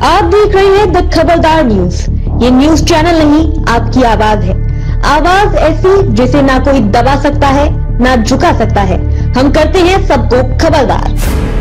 आप देख रहे हैं द खबरदार न्यूज। ये न्यूज चैनल नहीं, आपकी आवाज है। आवाज ऐसी जिसे ना कोई दबा सकता है, ना झुका सकता है। हम करते हैं सबको खबरदार।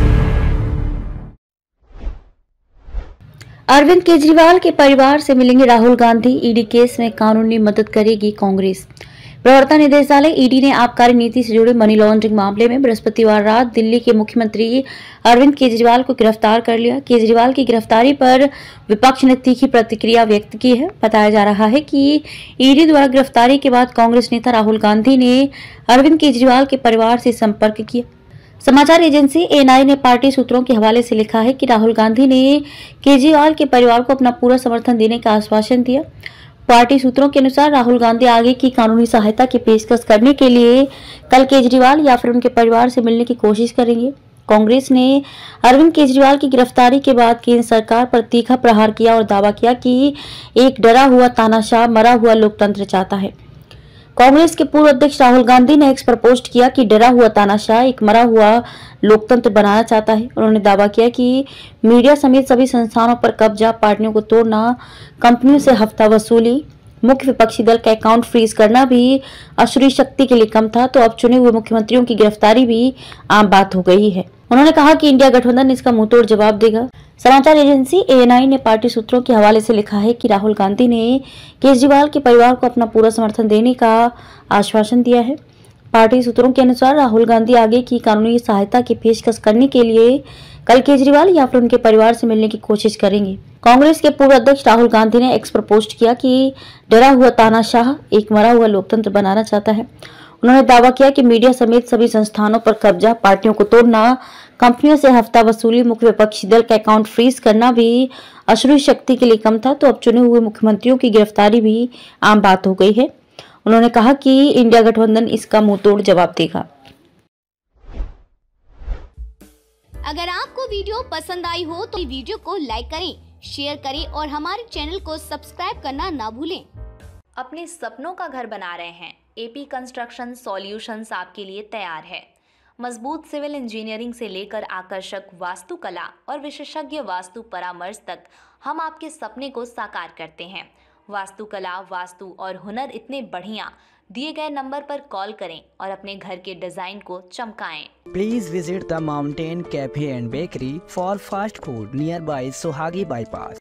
अरविंद केजरीवाल के परिवार से मिलेंगे राहुल गांधी। ईडी केस में कानूनी मदद करेगी कांग्रेस। प्रवर्तन निदेशालय ईडी ने आबकारी नीति से जुड़े मनी लॉन्ड्रिंग मामले में बृहस्पतिवार रात दिल्ली के मुख्यमंत्री अरविंद केजरीवाल को गिरफ्तार कर लिया। केजरीवाल की गिरफ्तारी पर विपक्ष ने तीखी प्रतिक्रिया व्यक्त की है। बताया जा रहा है कि ईडी द्वारा गिरफ्तारी के बाद कांग्रेस नेता राहुल गांधी ने अरविंद केजरीवाल के परिवार से संपर्क किया। समाचार एजेंसी एएनआई ने पार्टी सूत्रों के हवाले से लिखा है कि राहुल गांधी ने केजरीवाल के परिवार को अपना पूरा समर्थन देने का आश्वासन दिया। पार्टी सूत्रों के अनुसार राहुल गांधी आगे की कानूनी सहायता की पेशकश करने के लिए कल केजरीवाल या फिर उनके परिवार से मिलने की कोशिश करेंगे। कांग्रेस ने अरविंद केजरीवाल की गिरफ्तारी के बाद केंद्र सरकार पर तीखा प्रहार किया और दावा किया कि एक डरा हुआ तानाशाह मरा हुआ लोकतंत्र चाहता है। कांग्रेस के पूर्व अध्यक्ष राहुल गांधी ने एक्स पर पोस्ट किया कि डरा हुआ तानाशाह एक मरा हुआ लोकतंत्र बनाना चाहता है। उन्होंने दावा किया कि मीडिया समेत सभी संस्थानों पर कब्जा, पार्टियों को तोड़ना, कंपनियों से हफ्ता वसूली, मुख्य विपक्षी दल का अकाउंट फ्रीज करना भी असुरी शक्ति के लिए कम था, तो अब चुने हुए मुख्यमंत्रियों की गिरफ्तारी भी आम बात हो गई है। उन्होंने कहा कि इंडिया गठबंधन इसका मुंहतोड़ जवाब देगा। समाचार एजेंसी एएनआई ने पार्टी सूत्रों के हवाले से लिखा है कि राहुल गांधी ने केजरीवाल के परिवार को अपना पूरा समर्थन देने का आश्वासन दिया है। पार्टी सूत्रों के अनुसार राहुल गांधी आगे की कानूनी सहायता की पेशकश करने के लिए कल केजरीवाल या फिर उनके परिवार से मिलने की कोशिश करेंगे। कांग्रेस के पूर्व अध्यक्ष राहुल गांधी ने एक्स पर पोस्ट किया कि डरा हुआ तानाशाह एक मरा हुआ लोकतंत्र बनाना चाहता है। उन्होंने दावा किया कि मीडिया समेत सभी संस्थानों पर कब्जा, पार्टियों को तोड़ना, कंपनियों से हफ्ता वसूली, मुख्य विपक्षी दल का अकाउंट फ्रीज करना भी असुरी शक्ति के लिए कम था, तो अब चुने हुए मुख्यमंत्रियों की गिरफ्तारी भी आम बात हो गई है। उन्होंने कहा कि इंडिया गठबंधन इसका मुंहतोड़ जवाब देगा। अगर आपको वीडियो पसंद आई हो तो वीडियो को लाइक करें, शेयर करें और हमारे चैनल को सब्सक्राइब करना ना भूलें। अपने सपनों का घर बना रहे हैं? एपी कंस्ट्रक्शन सॉल्यूशंस आपके लिए तैयार है। मजबूत सिविल इंजीनियरिंग से लेकर आकर्षक वास्तुकला और विशेषज्ञ वास्तु परामर्श तक हम आपके सपने को साकार करते हैं। वास्तुकला, वास्तु और हुनर इतने बढ़िया, दिए गए नंबर पर कॉल करें और अपने घर के डिजाइन को चमकाएं। Please visit the mountain cafe and bakery for fast food nearby Sohagi bypass.